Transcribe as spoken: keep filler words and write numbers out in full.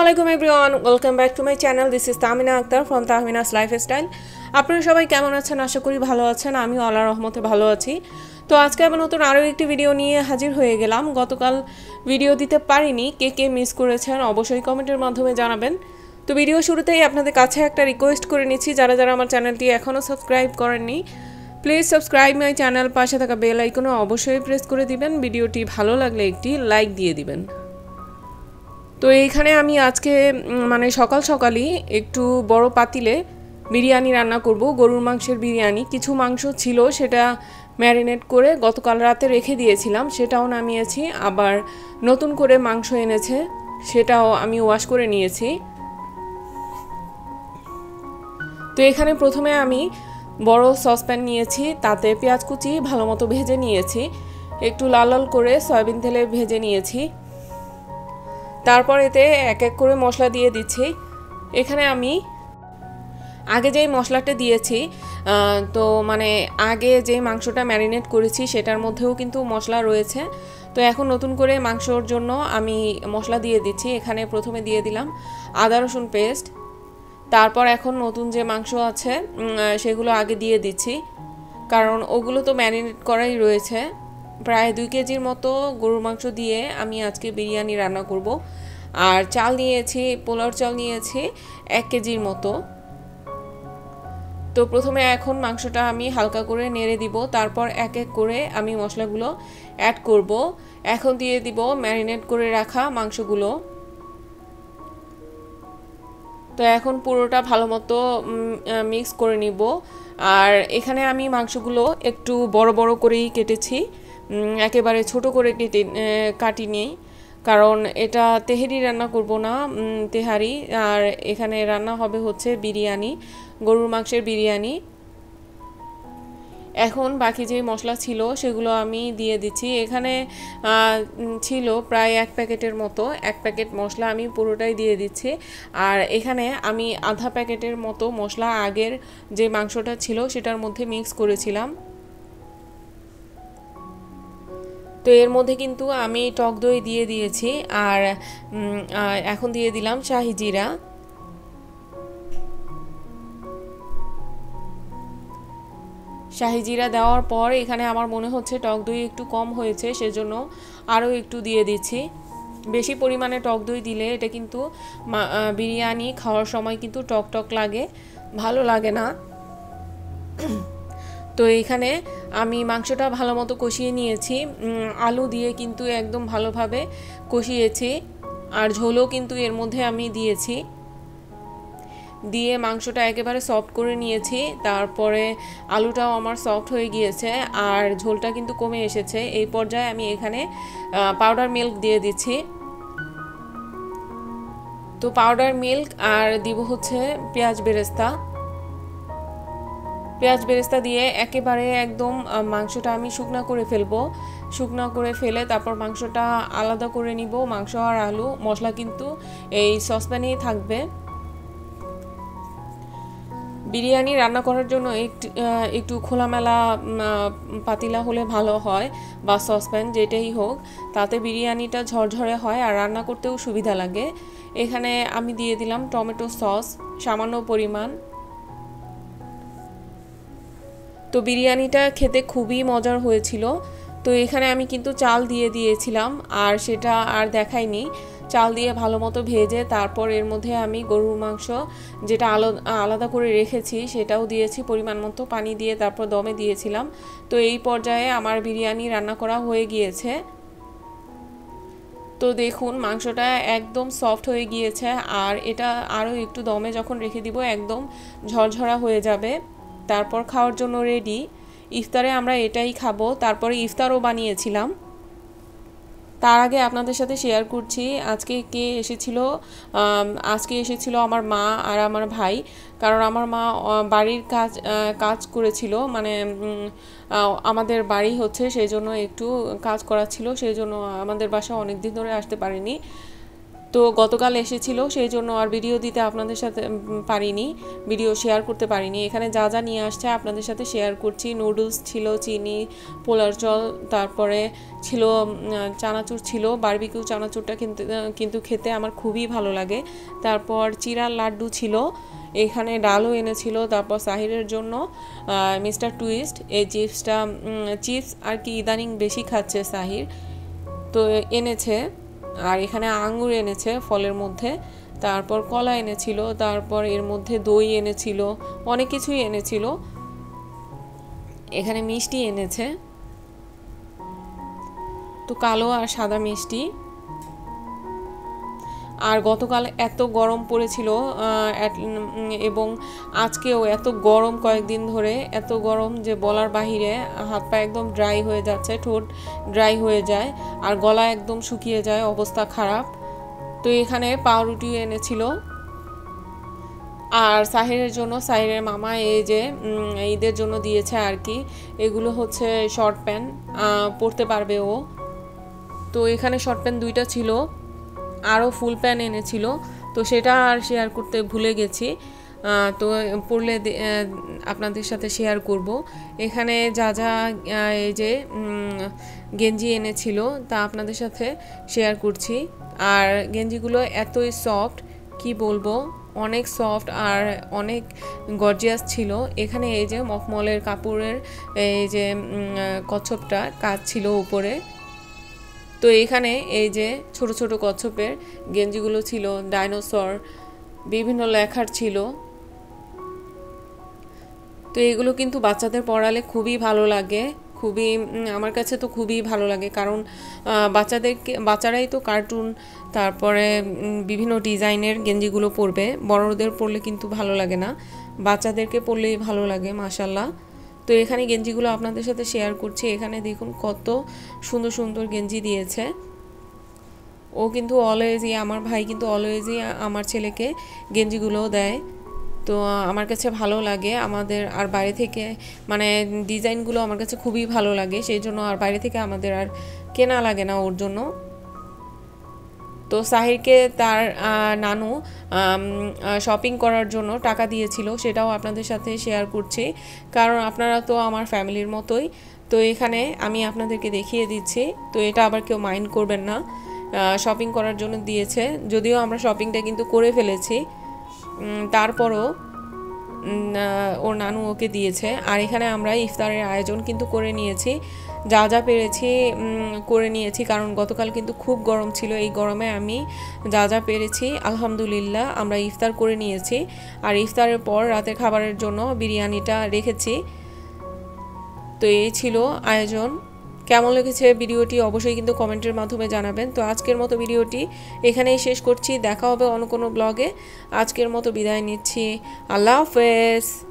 Assalamualaikum everyone, welcome back to my channel. This is Tamina Akhtar from Tahmina's Lifestyle. আপনারা সবাই কেমন আছেন? আশা করি ভালো আছেন। আমি আল্লাহর রহমতে ভালো আছি। তো আজকে আমি নতুন আরো একটি ভিডিও নিয়ে হাজির হয়ে গেলাম। গতকাল ভিডিও দিতে পারিনি, কে কে মিস করেছেন অবশ্যই কমেন্টের মাধ্যমে জানাবেন। তো ভিডিও শুরুতেই আপনাদের কাছে একটা রিকোয়েস্ট করে নিচ্ছি, যারা যারা আমার চ্যানেলটি এখনো সাবস্ক্রাইব করেননি প্লিজ সাবস্ক্রাইব মাই চ্যানেল, পাশে থাকা বেল আইকনও অবশ্যই প্রেস করে দিবেন। ভিডিওটি ভালো লাগলে একটি লাইক দিয়ে দিবেন। তো এইখানে আমি আজকে মানে সকাল সকালই একটু বড় পাতিলে বিরিয়ানি রান্না করব, গরুর মাংসের বিরিয়ানি। কিছু মাংস ছিল, সেটা ম্যারিনেট করে গতকাল রাতে রেখে দিয়েছিলাম, সেটাও নামিয়েছি। আবার নতুন করে মাংস এনেছে, সেটাও আমি ওয়াশ করে নিয়েছি। তো এখানে প্রথমে আমি বড় সসপ্যান নিয়েছি, তাতে পেঁয়াজ কুচি ভালো মতো ভেজে নিয়েছি, একটু লাল লাল করে সয়াবিন তেলে ভেজে নিয়েছি। তারপর এতে এক এক করে মশলা দিয়ে দিচ্ছি। এখানে আমি আগে যেই মশলাটা দিয়েছি, তো মানে আগে যে মাংসটা ম্যারিনেট করেছি সেটার মধ্যেও কিন্তু মশলা রয়েছে। তো এখন নতুন করে মাংসর জন্য আমি মশলা দিয়ে দিচ্ছি। এখানে প্রথমে দিয়ে দিলাম আদা রসুন পেস্ট, তারপর এখন নতুন যে মাংস আছে সেগুলো আগে দিয়ে দিচ্ছি, কারণ ওগুলো তো ম্যারিনেট করাই রয়েছে। প্রায় দুই কেজির মতো গরুর মাংস দিয়ে আমি আজকে বিরিয়ানি রান্না করব। আর চাল নিয়েছি, পোলাওর চাল নিয়েছি এক কেজির মতো। তো প্রথমে এখন মাংসটা আমি হালকা করে নেড়ে দিব, তারপর এক এক করে আমি মশলাগুলো অ্যাড করব। এখন দিয়ে দিব ম্যারিনেট করে রাখা মাংসগুলো। তো এখন পুরোটা ভালো মতো মিক্স করে নিব। আর এখানে আমি মাংসগুলো একটু বড় বড় করেই কেটেছি, একেবারে ছোট করে কেটে কাটিনি, কারণ এটা তেহারি রান্না করব না, তেহারি। আর এখানে রান্না হবে হচ্ছে বিরিয়ানি, গরুর মাংসের বিরিয়ানি। এখন বাকি যে মশলা ছিল সেগুলো আমি দিয়ে দিচ্ছি। এখানে ছিল প্রায় এক প্যাকেটের মতো, এক প্যাকেট মশলা আমি পুরোটাই দিয়ে দিচ্ছি। আর এখানে আমি আধা প্যাকেটের মতো মশলা আগের যে মাংসটা ছিল সেটার মধ্যে মিক্স করেছিলাম। তো এর মধ্যে কিন্তু আমি টক দই দিয়ে দিয়েছি। আর এখন দিয়ে দিলাম শাহি জিরা। শাহি জিরা দেওয়ার পর এখানে আমার মনে হচ্ছে টক দই একটু কম হয়েছে, সেজন্য আরও একটু দিয়ে দিচ্ছি। বেশি পরিমাণে টক দই দিলে এটা কিন্তু বিরিয়ানি খাওয়ার সময় কিন্তু টক টক লাগে, ভালো লাগে না। তো এইখানে আমি মাংসটা ভালো মতো কষিয়ে নিয়েছি, আলু দিয়ে কিন্তু একদম ভালোভাবে কষিয়েছি। আর ঝোলও কিন্তু এর মধ্যে আমি দিয়েছি, দিয়ে মাংসটা একেবারে সফট করে নিয়েছি। তারপরে আলুটাও আমার সফট হয়ে গিয়েছে আর ঝোলটা কিন্তু কমে এসেছে। এই পর্যায়ে আমি এখানে পাউডার মিল্ক দিয়ে দিচ্ছি। তো পাউডার মিল্ক আর দিব হচ্ছে পেঁয়াজ বেরেস্তা। পেঁয়াজ বেরেস্তা দিয়ে একেবারে একদম মাংসটা আমি শুকনা করে ফেলবো। শুকনা করে ফেলে তারপর মাংসটা আলাদা করে নিব। মাংস আর আলু মশলা কিন্তু এই সসপ্যানেই থাকবে। বিরিয়ানি রান্না করার জন্য একটু একটু খোলামেলা পাতিলা হলে ভালো হয়, বা সসপ্যান যেটাই হোক, তাতে বিরিয়ানিটা ঝরঝরে হয় আর রান্না করতেও সুবিধা লাগে। এখানে আমি দিয়ে দিলাম টমেটো সস সামান্য পরিমাণ। তো বিরিয়ানিটা খেতে খুবই মজার হয়েছিল। তো এখানে আমি কিন্তু চাল দিয়ে দিয়েছিলাম, আর সেটা আর দেখাইনি। চাল দিয়ে ভালো মতো ভেজে তারপর এর মধ্যে আমি গরুর মাংস যেটা আলাদা করে রেখেছি সেটাও দিয়েছি, পরিমাণ মতো পানি দিয়ে তারপর দমে দিয়েছিলাম। তো এই পর্যায়ে আমার বিরিয়ানি রান্না করা হয়ে গিয়েছে। তো দেখুন মাংসটা একদম সফট হয়ে গিয়েছে, আর এটা আরও একটু দমে যখন রেখে দিব একদম ঝরঝরা হয়ে যাবে। তারপর খাওয়ার জন্য রেডি। ইফতারে আমরা এটাই খাবো। তারপরে ইফতারও বানিয়েছিলাম। তার আগে আপনাদের সাথে শেয়ার করছি আজকে কে এসেছিল। আজকে এসেছিল আমার মা আর আমার ভাই, কারণ আমার মা বাড়ির কাজ কাজ করেছিল, মানে আমাদের বাড়ি হচ্ছে সেই জন্য একটু কাজ করা ছিল, সেই জন্য আমাদের বাসা অনেক দিন ধরে আসতে পারেনি। তো গতকাল এসেছিল, সেই জন্য আর ভিডিও দিতে আপনাদের সাথে পারিনি, ভিডিও শেয়ার করতে পারিনি। এখানে যা যা নিয়ে আসছে আপনাদের সাথে শেয়ার করছি। নুডলস ছিল, চিনি, পোলার জল, তারপরে ছিল চানাচুর ছিল, বারবিকিউ চানাচুরটা কিন্তু কিন্তু খেতে আমার খুবই ভালো লাগে। তারপর চিড়ার লাড্ডু ছিল, এখানে ডালও এনেছিল। তারপর সাহিরের জন্য মিস্টার টুইস্ট, এই চিপসটা চিপস আর কি ইদানিং বেশি খাচ্ছে সাহির, তো এনেছে। আর এখানে আঙ্গুর এনেছে ফলের মধ্যে, তারপর কলা এনেছিল, তারপর এর মধ্যে দই এনেছিল, অনেক কিছুই এনেছিল। এখানে মিষ্টি এনেছে, তো কালো আর সাদা মিষ্টি। আর গতকাল এত গরম পড়েছিল এবং আজকেও এত গরম, কয়েকদিন ধরে এত গরম যে বলার বাহিরে, হাত পা একদম ড্রাই হয়ে যাচ্ছে, ঠোঁট ড্রাই হয়ে যায় আর গলা একদম শুকিয়ে যায়, অবস্থা খারাপ। তো এখানে পাউরুটি এনেছিল। আর সাহিরের জন্য, সাহিরের মামা এই যে ঈদের জন্য দিয়েছে আর কি, এগুলো হচ্ছে শর্ট প্যান্ট, পরতে পারবে ও। তো এখানে শর্ট প্যান্ট দুইটা ছিল, আরও ফুল প্যান্ট এনেছিল, তো সেটা আর শেয়ার করতে ভুলে গেছি, তো পড়লে আপনাদের সাথে শেয়ার করব। এখানে যা যা এই যে গেঞ্জি এনেছিল তা আপনাদের সাথে শেয়ার করছি। আর গেঞ্জিগুলো এতই সফট, কি বলবো, অনেক সফট আর অনেক গর্জিয়াস ছিল। এখানে এই যে মখমলের কাপড়ের এই যে কচ্ছপটা কাজ ছিল উপরে, তো এখানে এই যে ছোট ছোট কচ্ছপের গেঞ্জিগুলো ছিল, ডাইনোসর, বিভিন্ন লেখার ছিল। তো এগুলো কিন্তু বাচ্চাদের পরালে খুবই ভালো লাগে, খুবই, আমার কাছে তো খুবই ভালো লাগে, কারণ বাচ্চাদেরকে বাচ্চারাই তো কার্টুন, তারপরে বিভিন্ন ডিজাইনের গেঞ্জিগুলো পরবে, বড়দের পরলে কিন্তু ভালো লাগে না, বাচ্চাদেরকে পরলেই ভালো লাগে মাশাল্লাহ। তো এখানে গেঞ্জিগুলো আপনাদের সাথে শেয়ার করছি। এখানে দেখুন কত সুন্দর সুন্দর গেঞ্জি দিয়েছে। ও কিন্তু অলওয়েজই, আমার ভাই কিন্তু অলওয়েজই আমার ছেলেকে গেঞ্জিগুলোও দেয়, তো আমার কাছে ভালো লাগে। আমাদের আর বাইরে থেকে, মানে ডিজাইনগুলো আমার কাছে খুবই ভালো লাগে, সেই জন্য আর বাইরে থেকে আমাদের আর কেনা লাগে না ওর জন্য। তো সাহিরকে তার নানু শপিং করার জন্য টাকা দিয়েছিল, সেটাও আপনাদের সাথে শেয়ার করছি, কারণ আপনারা তো আমার ফ্যামিলির মতোই। তো এখানে আমি আপনাদেরকে দেখিয়ে দিচ্ছি, তো এটা আবার কেউ মাইন্ড করবেন না, শপিং করার জন্য দিয়েছে, যদিও আমরা শপিংটা কিন্তু করে ফেলেছি, তারপরও ওর নানু ওকে দিয়েছে। আর এখানে আমরা ইফতারের আয়োজন কিন্তু করে নিয়েছি, যা যা পেরেছি করে নিয়েছি, কারণ গতকাল কিন্তু খুব গরম ছিল, এই গরমে আমি যা যা পেরেছি আলহামদুলিল্লাহ আমরা ইফতার করে নিয়েছি। আর ইফতারের পর রাতের খাবারের জন্য বিরিয়ানিটা রেখেছি। তো এই ছিল আয়োজন। কেমন লেগেছে ভিডিওটি অবশ্যই কিন্তু কমেন্টের মাধ্যমে জানাবেন। তো আজকের মতো ভিডিওটি এখানেই শেষ করছি, দেখা হবে অন্য কোনো ব্লগে। আজকের মতো বিদায় নিচ্ছি, আল্লাহ হাফেজ।